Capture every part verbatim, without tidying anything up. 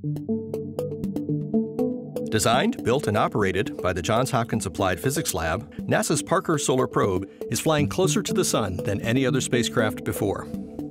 Designed, built, and operated by the Johns Hopkins Applied Physics Lab, NASA's Parker Solar Probe is flying closer to the Sun than any other spacecraft before.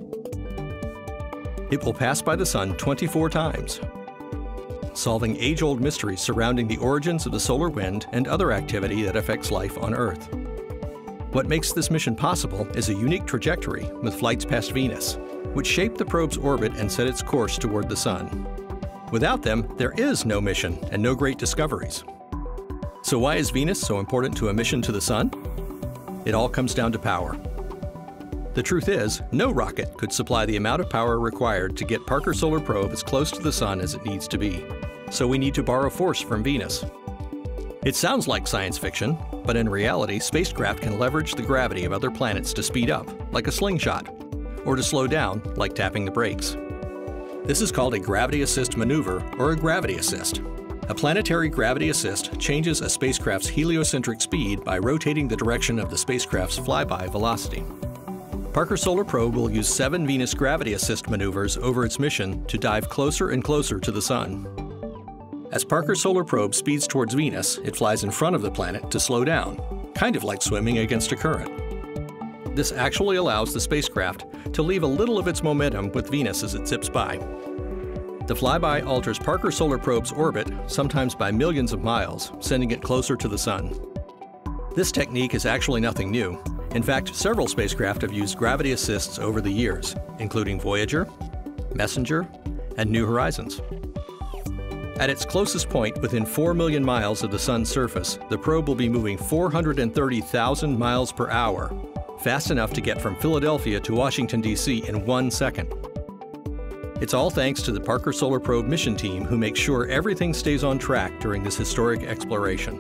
It will pass by the Sun twenty-four times, solving age-old mysteries surrounding the origins of the solar wind and other activity that affects life on Earth. What makes this mission possible is a unique trajectory with flights past Venus, which shaped the probe's orbit and set its course toward the Sun. Without them, there is no mission and no great discoveries. So why is Venus so important to a mission to the Sun? It all comes down to power. The truth is, no rocket could supply the amount of power required to get Parker Solar Probe as close to the Sun as it needs to be. So we need to borrow force from Venus. It sounds like science fiction, but in reality, spacecraft can leverage the gravity of other planets to speed up, like a slingshot, or to slow down, like tapping the brakes. This is called a gravity assist maneuver, or a gravity assist. A planetary gravity assist changes a spacecraft's heliocentric speed by rotating the direction of the spacecraft's flyby velocity. Parker Solar Probe will use seven Venus gravity assist maneuvers over its mission to dive closer and closer to the Sun. As Parker Solar Probe speeds towards Venus, it flies in front of the planet to slow down, kind of like swimming against a current. This actually allows the spacecraft to leave a little of its momentum with Venus as it zips by. The flyby alters Parker Solar Probe's orbit, sometimes by millions of miles, sending it closer to the Sun. This technique is actually nothing new. In fact, several spacecraft have used gravity assists over the years, including Voyager, Messenger, and New Horizons. At its closest point, within four million miles of the Sun's surface, the probe will be moving four hundred thirty thousand miles per hour, fast enough to get from Philadelphia to Washington, D C in one second. It's all thanks to the Parker Solar Probe mission team who makes sure everything stays on track during this historic exploration.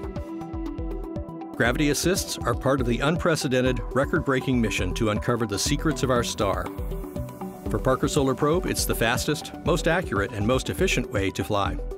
Gravity assists are part of the unprecedented, record-breaking mission to uncover the secrets of our star. For Parker Solar Probe, it's the fastest, most accurate, and most efficient way to fly.